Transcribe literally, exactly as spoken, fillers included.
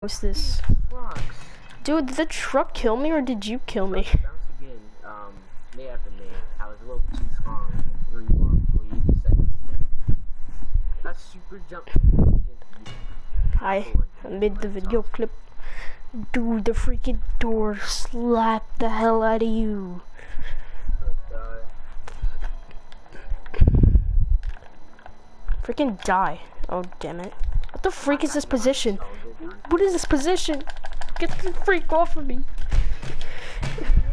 What's this? Rocks. Dude, did the truck kill me or did you kill me? Bounce again. Um, may have been me. I was a little bit too strong and threw you off before you even said anything. That super jump. I made the video clip. Dude, the freaking door slapped the hell out of you. Freaking die. Oh, damn it. What the freak is this position? What is this position? Get the freak off of me.